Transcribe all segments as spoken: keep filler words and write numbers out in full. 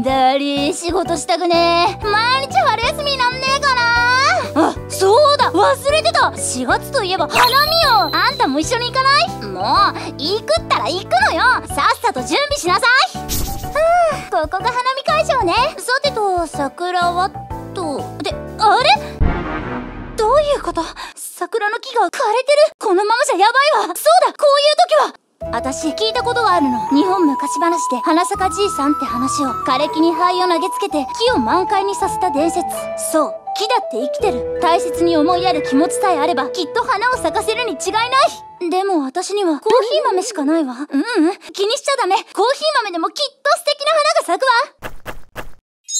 だり仕事したくねえ。毎日春休みなんねえかな。あ、そうだ、忘れてた。しがつといえば花見よ。あんたも一緒に行かない？もう行くったら行くのよ。さっさと準備しなさい。はあ、ここが花見会場ね。さてと桜はとで、あれどういうこと？桜の木が枯れてる。このままじゃやばいわ。そうだ、こういう時は私聞いたことがあるの。日本昔話で花咲かじいさんって話を。枯れ木に灰を投げつけて木を満開にさせた伝説。そう、木だって生きてる。大切に思いやる気持ちさえあればきっと花を咲かせるに違いない。でも私にはコーヒー豆しかないわ。うんうん、気にしちゃダメ。コーヒー豆でもきっと素敵な花が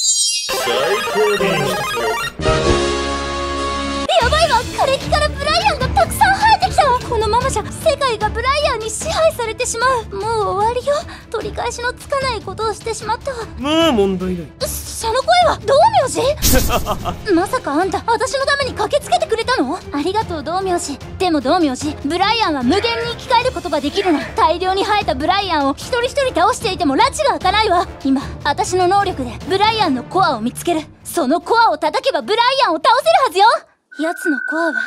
咲くわ。やばいわ、枯れ木からブライアンがたくさん生えてきた。このままじゃ世界がブライアンに支配されてしまう。もう終わりよ。取り返しのつかないことをしてしまったわ。 まあ問題ない。 その声は道明寺まさかあんた私のために駆けつけてくれたの？ありがとう道明寺。でも道明寺、ブライアンは無限に生き返ることができるの。大量に生えたブライアンを一人一人倒していても拉致が開かないわ。今私の能力でブライアンのコアを見つける。そのコアを叩けばブライアンを倒せるはずよ。奴のコアはあ、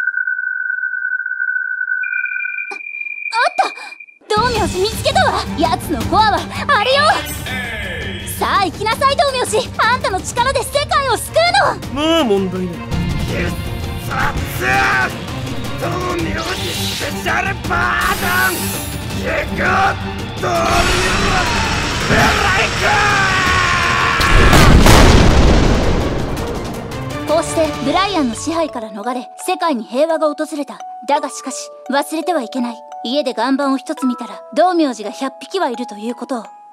あった。道明寺見つけたわ。奴のコアはあれよ。さあ行きなさい道明寺。あんたの力で世界を救うの。 まあ問題ない。 必殺道明寺スペシャルバージョンキックドミノブライク。 こうしてブライアンの支配から逃れ世界に平和が訪れた。だがしかし忘れてはいけない。家で岩盤を一つ見たら道明寺がひゃっぴきはいるということを。